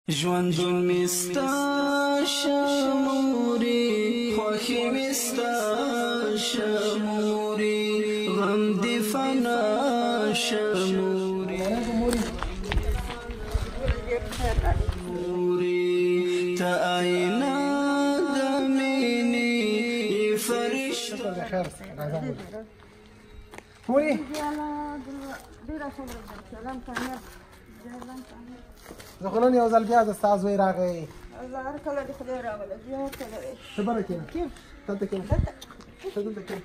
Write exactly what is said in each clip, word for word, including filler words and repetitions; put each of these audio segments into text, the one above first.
ژوندون مستا شموري خوخي مستا شموري غم دي فنا شموري تا آئینا دمینی فرشت موري زه خو نن یو ځل بیا د ستا زوی راغی. هر کله دې خدای راوله بیا کله ته بره کښېنه، دلته کښېنه، ته دلته کښېنه،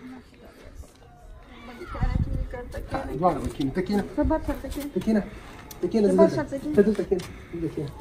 دواړه به کښېنو. ته کښېنه، ته کښېنه، ته کښېنه، زه دلته، ته دلته کښېنه، دلته کښېنه.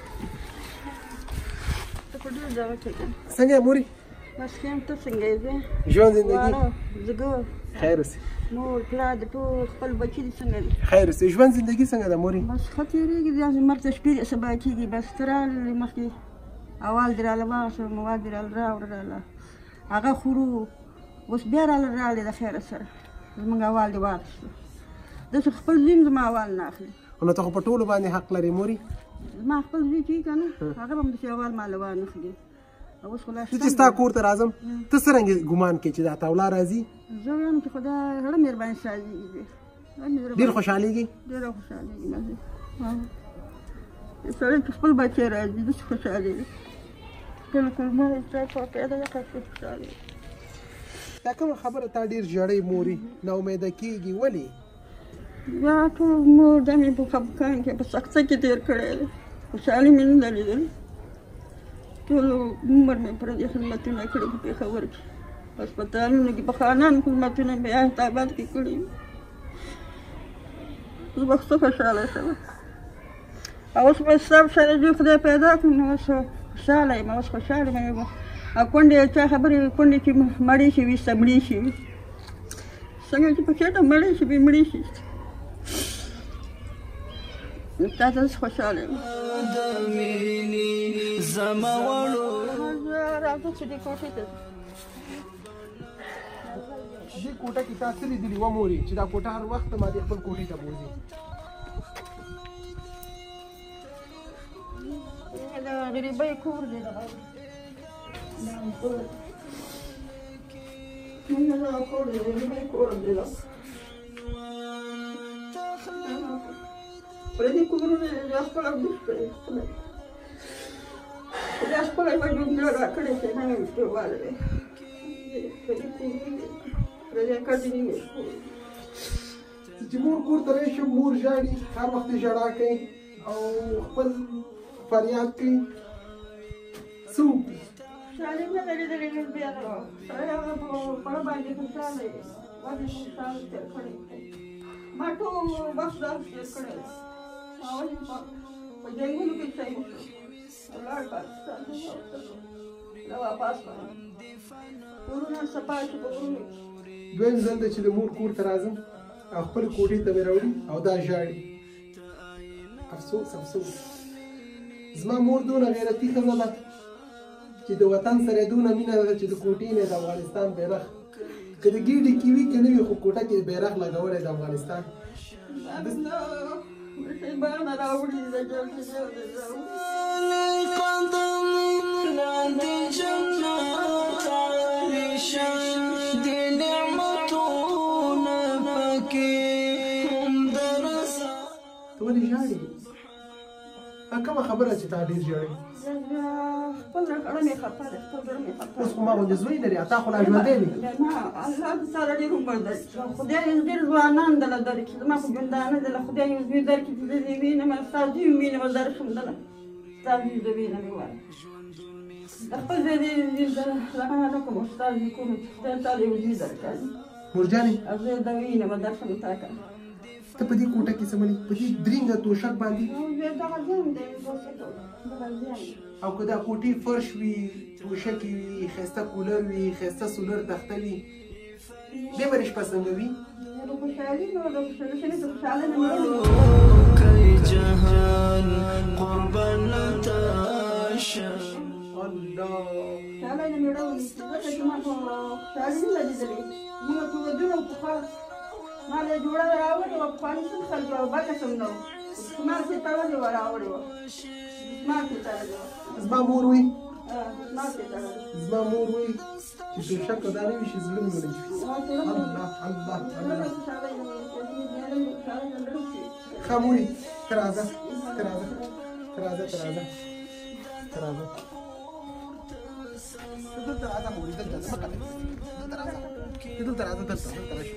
څنګه یې موري؟ بس ښه یم، ته څنګه یې؟ ژوند زندګي زګو خیر اوسې، مور پلار د ټول خپل بچي دي څنګه دي؟ خیر اوسې. ژوند زندګي څنګه ده موري؟ بس ښه تېرېږي، داسې مرګ ته شپې سبا کېږي. بس ته رالې مخکې اول دې راله واغسه، مواد دې راله راوړه، راله هغه خورو، اوس بیا راله رالې د خیره سره زموږ اول دې واخیستو. داسې خپل زوی زما اول نه اخلي. نو ته خو په ټولو باندې حق لرې موري. زما خپل زوی چې که نه هغه به هم داسې اول ماله وانخلي. اوس خو لا زه چې ستا کور ته راځم ته څرنګه ګمان کوې چې دا تولا راځي؟ زه وایم چې خدای زړه مهرباني سازېږي، ډېر خوشحالېږي؟ ډېره خوشحالېږي. سړی چې خپل بچی راځي داسې خوشحالېږي. کله کلمه زه په پیدا یم خوشحالېږي. دا کومه خبره تا ډېر ژړی موري، ناامیده کېږي، ولې؟ بیا ټول مور دا مې په خفګان کې په سخته کې تېر کړی دی، خوشحالي مې نه ده لیدلې. ټول عمر مې پر دې خدمتونه کړي په پېښور کې، په هسپتالونو کې، په خانانو خدمتونه مې آباد کې کړي. زه به څه خوشحاله شم. او اوس به ستا سره زوی خدای پیدا کړي نو اوس خوشحاله یم، اوس خوشحاله یم. او کونډې چا خبرې کونډې چې مړې شي وي مړې شي وي، څنګه چې پکې ته مړې شي وي مړې شي. تا ته اوس خوشحاله یم. راځه چې دې کوټې ته دې کوټه کې تا څه لیدلي وه مورې چې دا کوټه هر وخت ما دې خپل کوټې ته بوځي؟ د غریبۍ کور دی، دغه کور دی، غریبۍ کور دی. پردي کورونه یې خپله ډوب کړی، دا خپله یې جمله راکړې چې نه یم دیواله دی. پردي کورونه پردی کډې نیمې چې مور کور ته راشم مور ژاړي، هر وخت یې ژړا کوي او خپل فریاد کوي. څه وکړي؟ خوشحالي نه ده لیدلې بیا نو سړی هغه په مړه باندې خوشحاله وي، ولې خوشحال تېر کړی. ما ټول وخت داسې تېر کړی دی. ما ولې په جنګونو کې څه وکړو، ولاړ پاکستان ته دا واپس راغلم، کورونه صفا شي په غرونو کې. دویم ځل دی چې د مور کور ته راځم او خپلې کوټې ته مې راوړي او دا ژاړي. افسوس افسوس، زما مور دونه غیرتي ښځه ده چې د وطن سره یې دونه مینه ده چې د کوټې نه د افغانستان بیرغ که د ګېډې کې وي که نه وي خو کوټه کې بیرغ لګولی د افغانستان. مصیبانه راوړي د جلد جلد راوړي. ته ولې ژاړې؟ کومه خبره چې تا ډېر ژاړې؟ خپل زړه مې خفه دی، خپل زړه مې خفه دی. اوس خو ما غوندې زوی لرې او تا خو لا ژوندی دی. نه الله دې تا له ډېر عمر درکړي، خدای دې ډېر ځوانان دله درکړي. زما خو ژوندانه دله خدای یو زوی درکړي چې زه دې وینم، ستا زوی وینم درشم دله، ستا زوی زه وینم یې وایم. د خپل ځای دې دغه نه کوم ستا زوی کوم چې خدای تا له یو زوی درکړي. مورجانې او زه د وینم درشم تا که ته په دې کوټه کې څه منې؟ په دې درېنګه توشک باندې دغه ځان دی، دغه ځان. او که دا کوټې فرش وي، توشکې وي، ښایسته کولر وي، ښایسته سولر تخته وي، دې به دې شپه څنګه وي؟ د خوشحالي نو د خوشحالي د خوشحالۍ نه مړه جهان قربان تاشا الله خوشحالۍ نه مړه ولي ځکه چې ما خو خوشحالي نه ده لیدلې. موږ په ودونو پخوا ما له جوړه راوړې وه، پخواني څه خلک وه، بده سم نه وه، ما چې تړلې وه راوړې وه. ما کې تړلې وه. زما مور وایي ما کې تړلې. زما مور وایي چې توشکه دا نه وي چې زړه مې ونه وي. الله الله الله ښه مورې ته راځه ته راځه ته راځه ته راځه ته راځه ته دلته راځه مورې دلته مه کته دلته راځه ته دلته راځه دلته دلته راشه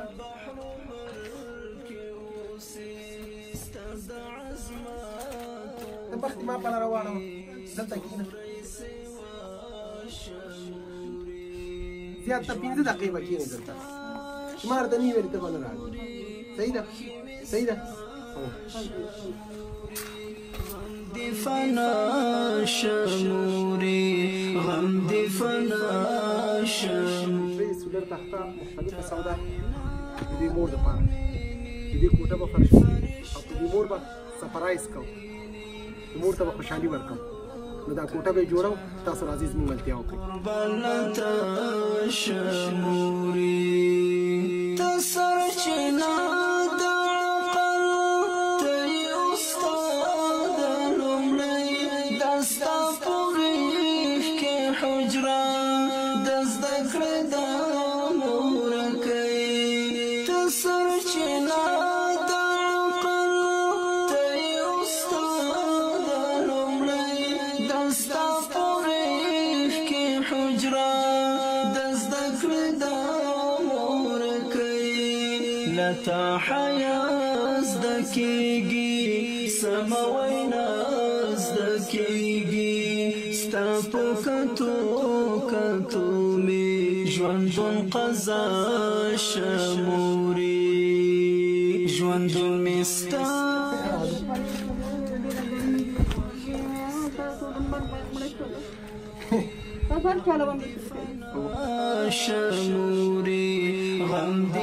ته بختې ما په لاره واړوه دلته کښېنه زیات ته پنځه دقیقې به کښېنې دلته شمار ته نی ویلې ته به نه راځې صحیح ده صحیح ده دی فنا شموري غم دی فنا شموري سولر تخته مختلفه سودا د دې مور دپاره د دې کوټه به فرش او په دې مور به سپرایز کوم د مور ته به خوشحالي ورکوم نو دا کوټه به یې جوړوم تاسو راځئ زموږ ملتیا وکړئ بلتا شموري ته سرچینه د عقل ته یې استاد لومړی دا ستا په غېږ کې حجره د زده کړې دا مورکۍ ته سرچینه د عقل ته یې استاد لومړی دا ستا په غېږ کې حجره د زده کړې دا مورکۍ لتا حیا زده کېږي سمه وینا زده کېږي ستا په کتو کتو مې ژوندون قضا شموري ژوندون مې ستا شموري غم دی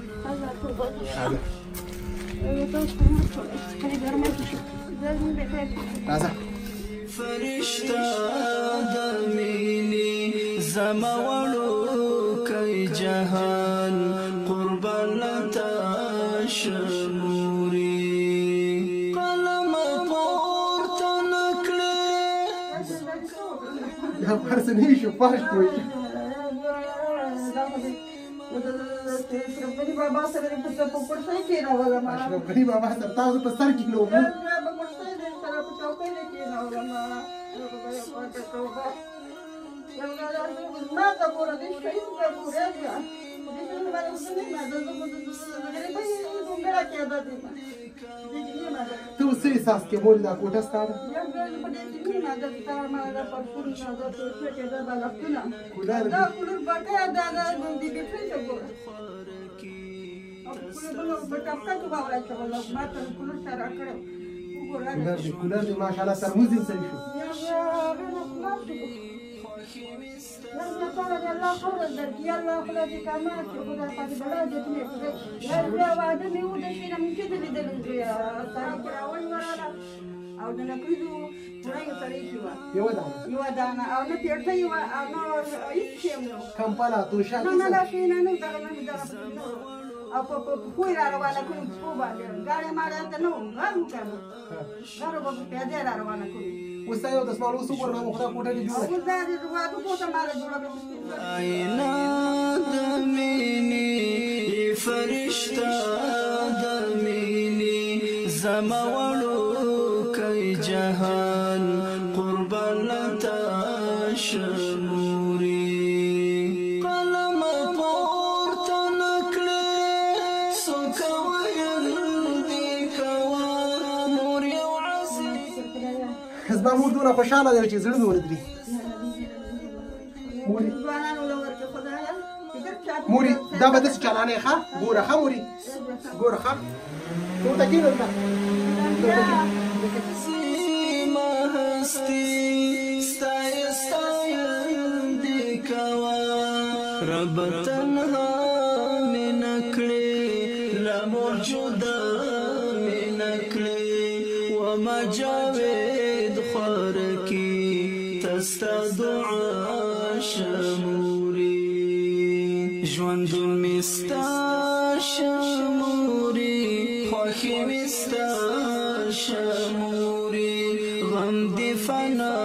راځه فرشتہ د مینې زما وړوکی جهان قربان لتا شموري قلم پورته نه کړې دا فرض نه شو فرش کوي غني بابا سره په پړسای کې راغلم اشرف غني بابا سره تاسو په سر کې لوبو په پړسای دې سره په چوکۍ کې راغلم ما ته ګوره دې شي ته ګوره بیا دې څنګه باندې څنګه ما د غره په څنګه راکېده دې ته اوس څه احساس کې مور دا کوټه ستا ده دا کولر بټه دا دا دې دې څه ګوره کولر په ټاپکا کې باور راځي ما ته کولر سره کړو کولر دې کولر دې ماشاءالله ترموز دې صحیح شو لازم ترى الله خلق درك يلا خلق كمان خذ قد بلاد تني لا لا وادمي ودشي من كده اللي دل ترى كراوي ولا او د نکریزو پوره یو سړی شي وه یوه دانه یوه دانه او نه پیړته یوه او نه هېڅ شی هم نه و کمپله توشه نه نه دا شی نه نه دغه نه دغه او په پښو یې را روانه کړو پښو باندې ګاډی ماډی هلته نه و غر و که نه غر به په پیادې را روانه کړو اوس دا یو دسمال اوس وګوره ما خدا کوټه دې جوړه اوس دا دې واده کوټه ماله جوړه کړه آینا د مینې فرشته د مینې زما وړوکی جهان قربان لتا شموري قلم پورته نه کړې څوک ویل دې کوه مور یو عزیز زما مور دونه خوشحاله دی چې زړه مې ولدري ځوانانو له ورکړه خدایه موري دا به داسې چالانې ښه ګوره ښه موري ګوره ښه ورته کښېنه دلته زما هستي ستایه ستایندې کوه رب تنها مې نه کړې له مور جدا مې نه کړې وما جاوید خوارکي ته ستا دعا شموري ژوندون مې ستا شموري خوښي مې ستا شموري غم دی فنا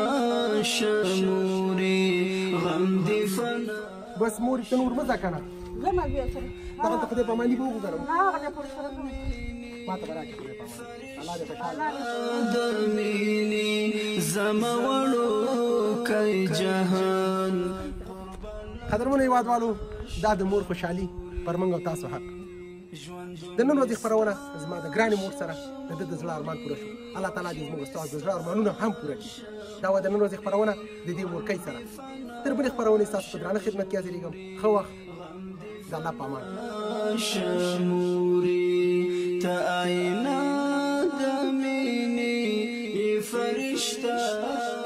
شموري غم دی فنا بس مور ته نور مزه کنه زما بیا سره دغه ته خدای پاماني به وګورم نه هغه پر سره کوم ما ته راکړه خدای پاماني الله دې خوشاله درمینی زما وړو کای جهان قدرمنو هیوادوالو دا د مور خوشحالي پر موږ او تاسو حق د نن ورځې خپرونه زما د ګرانې مور سره د ده د زړه ارمان پوره شو الله تعالی دې زموږ ستاسو د زړه ارمانونه هم پوره کړي دا وه د نن ورځې خپرونه د دې مورکۍ سره تر بلې خپرونې ستاسو په درانه خدمت کې حاضرېږم ښه وخت د الله په امان شموري ته آینه د مینې فرشته